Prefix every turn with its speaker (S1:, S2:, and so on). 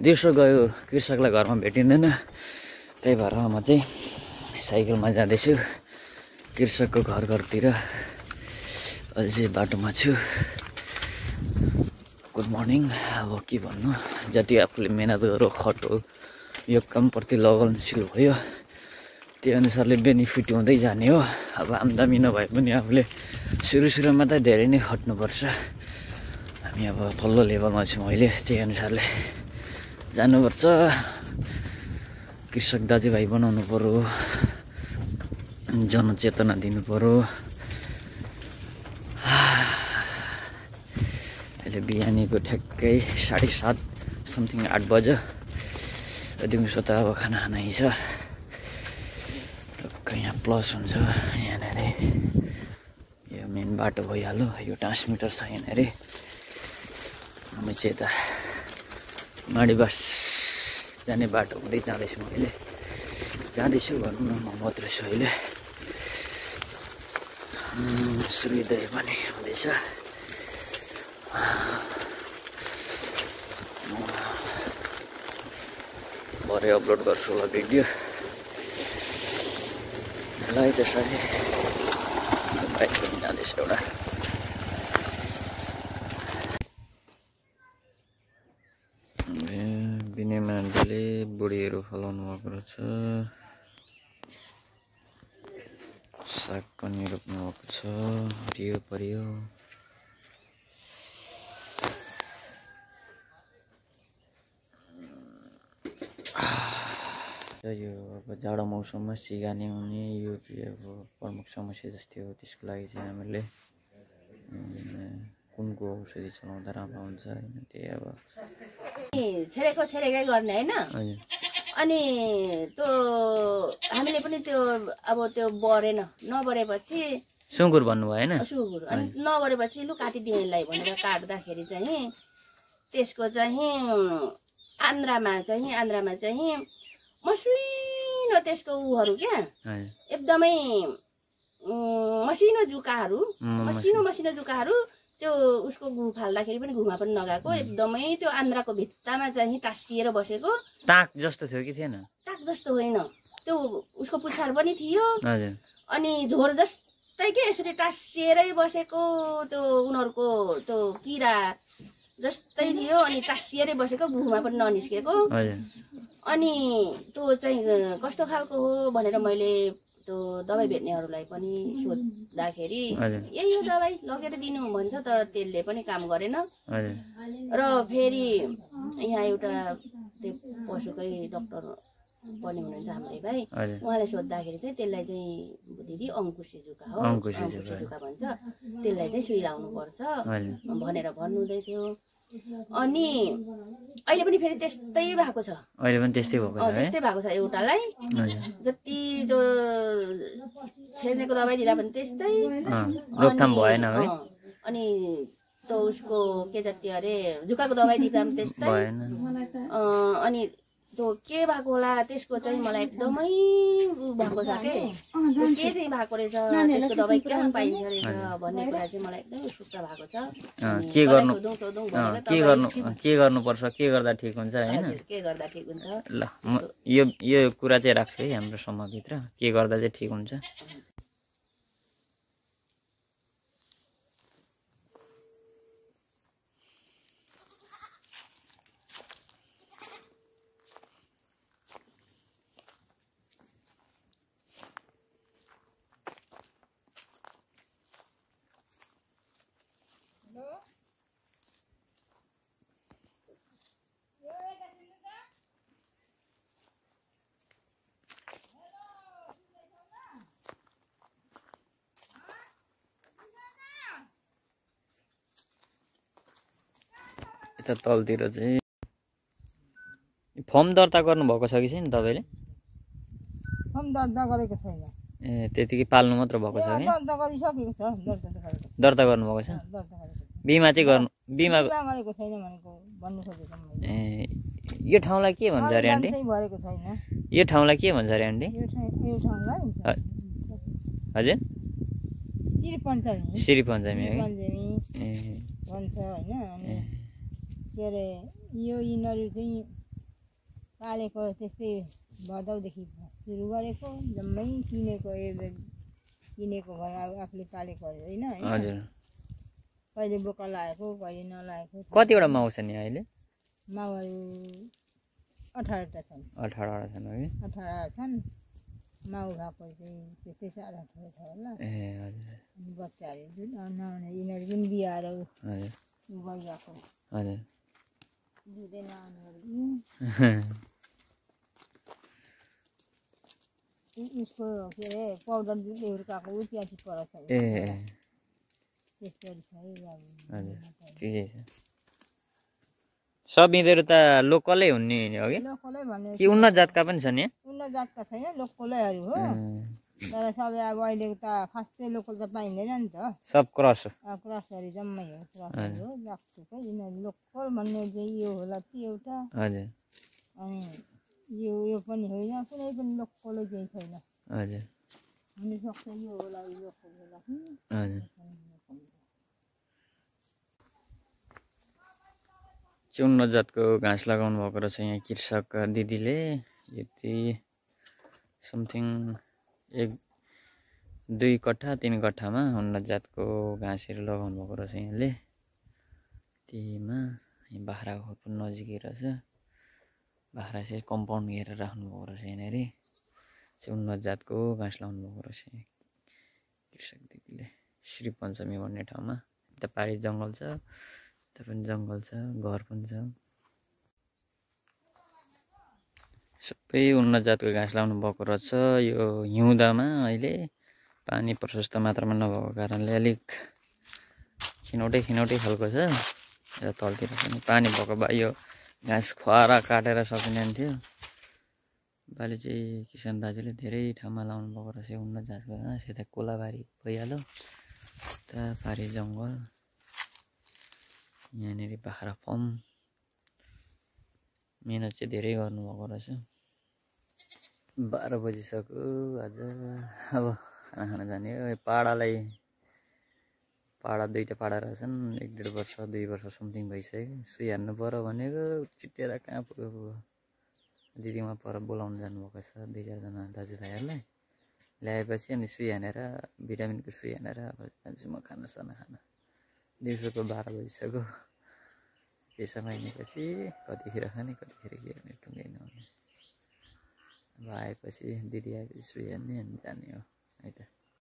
S1: दिउँसो गयो कृषकलाई घरमा भेटिँदैन, त्यही भएर म चाहिँ साइकलमा जाँदैछु कृषकको घरतिर। अझै बाटोमा छु। Good morning. अब के भन्नु, जति आफूले मेहनत गर्यो खट्यो यो कामप्रति लगनशील भयो त्यो अनुसारले बेनिफिट हुँदै जाने हो। अब आम्दामी नभए पनि आफूले सुरुमा त धेरै नै खट्नुपर्छ। हामी अब तल्लो लेभलमा छौँ अहिले, त्यही अनुसारले जानुपर्छ। कृषक दाजुभाइ बनाउनु पर्यो, जनचेतना दिनु पर्यो। अहिले बिहानीको ठ्याक्कै 7:30 समथिङ 8 बज्यो। दिउँसो त अब खाना खानै छ। यहाँ प्लस हुन्छ यहाँनिर, यो मेन बाटो भइहाल्यो। यो ट्रान्समिटर छ यहाँनिर। हामी चाहिँ यता माडीबास जाने बाटो हुँदै जाँदैछु। अहिले जाँदैछु भनौँ न, म मात्र छु अहिले। सूर्योदय पनि हुँदैछ। भरे अपलोड गर्छु होला भिडियो। ल त्यसरी बाइक पनि जाँदैछ एउटा। विनय मान्डीले बुढीहरू फलाउनु भएको रहेछ। साग पनि रोप्नु भएको छ। हरियो परियो। यो अब जाडो मौसममा सिगानी हुने यो अब प्रमुख समस्या जस्तै हो। त्यसको लागि चाहिँ हामीले कुनको औषधि चलाउँदा राम्रो हुन्छ होइन, त्यही अब
S2: छेडेकै गर्ने होइन। अनि त्यो हामीले पनि त्यो अब त्यो बढेन, नबढेपछि
S1: सुँगुर भन्नुभयो होइन,
S2: सुँगुर। अनि नबढेपछि लु काटिदिउँ यसलाई भनेर काट्दाखेरि चाहिँ त्यसको चाहिँ आन्द्रामा चाहिँ मसिनो त्यसको उहरू क्या एकदमै मसिनो जुकाहरू, मसिनो जुकाहरू। त्यो उसको घु फाल्दाखेरि पनि घुमा पनि नगएको, एकदमै त्यो आन्द्राको भित्तामा चाहिँ टाँसिएर बसेको।
S1: टाक जस्तो थियो कि थिएन?
S2: टाक जस्तो होइन, त्यो उसको पुच्छार पनि थियो। अनि झोर जस्तै के यसरी टाँसिएरै बसेको त्यो उनीहरूको त्यो किरा जस्तै थियो। अनि टाँसिएरै बसेको, घुमा पनि ननिस्केको। अनि त्यो चाहिँ कस्तो खालको हो भनेर मैले त्यो दबाई बेच्नेहरूलाई पनि सोद्धाखेरि यही हो दबाई लगेर दिनु भन्छ, तर त्यसले पनि काम गरेन। र फेरि यहाँ एउटा त्यो पशुकै डक्टर पनि हुनुहुन्छ हाम्रै भाइ, उहाँलाई सोद्धाखेरि चाहिँ त्यसलाई चाहिँ दिदी अङ्कुशे जुका हो, अङ्कुशे जुका भन्छ, त्यसलाई चाहिँ सुई लाउनु पर्छ भनेर भन्नुहुँदै थियो। अनि अहिले पनि फेरि त्यस्तै भएको छ।
S1: अहिले पनि त्यस्तै भएको
S2: छ एउटालाई। जति त्यो छेड्नेको दबाई दिँदा पनि त्यस्तै
S1: रोकथाम भएन है।
S2: अनि त्यो उसको के जति अरे जुकाको दबाई दिँदा पनि त्यस्तै। अनि त्यो के भएको होला त्यसको चाहिँ मलाई एकदमै भएको छ के चाहिँ भएको रहेछ, त्यसको दबाई कहाँ पाइन्छ रहेछ भन्ने कुरा चाहिँ मलाई एकदमै उत्सुकता भएको छ।
S1: के गर्नुपर्छ, के गर्दा ठिक हुन्छ होइन,
S2: के गर्दा ठिक हुन्छ।
S1: ल म यो कुरा चाहिँ राख्छु है हाम्रो समूहभित्र, के गर्दा चाहिँ ठिक हुन्छ। यता तलतिर चाहिँ फर्म दर्ता गर्नुभएको छ कि छैन तपाईँले?
S3: फर्म दर्ता गरेको छैन।
S1: ए त्यतिकै पाल्नु मात्र भएको छ कि?
S3: दर्ता गरिसकेको छ।
S1: दर्ता गर्नुभएको छ? बिमा चाहिँ गर्नु बिमा
S3: गरेको छैन भनेको भन्नु खोजेको मैले।
S1: ए यो ठाउँलाई के भन्छ अरे आन्टी?
S3: भरेको छैन।
S1: यो ठाउँलाई के भन्छ अरे आन्टी?
S3: यो ठाउँलाई
S1: हजुर श्री पञ्चमी हो
S3: भन्छ होइन। अनि के अरे यो यिनीहरू चाहिँ पालेको त्यस्तै भदौदेखि सुरु गरेको जम्मै किनेको किनेको घर आफूले पालेको होइन
S1: हजुर
S3: कहिले बोका लागेको कहिले नलागेको
S1: कतिवटा माउ छ नि अहिले
S3: माउहरू 18वटा छन्
S1: 18वटा छन् है
S3: 18 छन् माउ भएको चाहिँ त्यस्तै 18 छ होला
S1: ए हजुर
S3: बच्चाहरू जुन नआउने यिनीहरू पनि बिहाएर
S1: हजुर
S3: गइरहेको
S1: हजुर
S3: दुधै नआउनेहरू उसको के अरे पाउडर दुध हुर्काएको त्यहाँ चाहिँ पर छ
S1: ए
S3: त्यस्तोहरू छ है
S1: हजुर ठिकै छ सब यिनीहरू त लोकलै हुने हो कि
S3: लोकलै भन्ने
S1: कि उन्नत जातका पनि छन् यहाँ
S3: उन्नत जातका छैन लोकलैहरू हो तर सबै अब अहिले त खासै लोकल त पाइँदैन नि त
S1: सब क्रस हो
S3: क्रसहरू जम्मै हो क्रसहरू हो जातकै यिनीहरू लोकल भन्ने चाहिँ यो होला ती एउटा
S1: हजुर
S3: अनि यो पनि होइन कुनै पनि लोकलै चाहिँ छैन
S1: हजुर
S3: हुनसक्छ यो होला यो लोकल होला
S1: हजुर उन्नत जातको घाँस लगाउनु भएको रहेछ यहाँ कृषक दिदीले यति समथिङ 1-2 कट्ठा 3 कट्ठामा उन्नत जातको घाँसहरू लगाउनु भएको रहेछ यहाँले त्यहीमा बाख्राको पनि नजिकै रहेछ बाख्रा चाहिँ कम्पाउन्ड घेरेर राख्नु भएको रहेछ यहाँनिर चाहिँ उन्नत जातको घाँस लगाउनु भएको रहेछ कृषक दिदीले श्री पञ्चमी भन्ने ठाउँमा यता पारी जङ्गल छ यता पनि जङ्गल छ घर पनि छ सबै उन्नत जातको घाँस लाउनु भएको रहेछ यो हिउँदामा अहिले पानी प्रशस्त मात्रामा नभएको कारणले अलिक खिनौटे खालको छ र तलतिर पनि पानी भएको भए यो घाँस खुवाएर काटेर सकिने थियो बाले चाहिँ किसान दाजुले धेरै ठाउँमा लाउनु भएको रहेछ उन्नत जातको घाँस यता कोलाबारी भइहाल्यो यता पारी जङ्गल यहाँनिर बाख्रा फर्म मेहनत चाहिँ धेरै गर्नुभएको रहेछ 12 बजिसक्यो आज अब खाना खान जाने हो पाडा दुईटा पाडा रहेछन् 1-1.5 वर्ष 2 वर्ष समथिङ भइसक्यो सुई हान्नु पर्यो भनेको चिटेर कहाँ पुग्यो दिदीमा पर बोलाउनु जानुभएको छ 2-4 जना दाजुभाइहरूलाई ल्याएपछि अनि सुई हानेर भिटामिनको सुई हानेर अब जान्छु म खाना दिउँसोको 12 बजिसक्यो पैसा मागेपछि कतिखेर खाने कतिखेर के गर्ने टुङ्गै नहुने अब आएपछि दिदी आएपछि सुई हान्ने अनि जाने हो है त।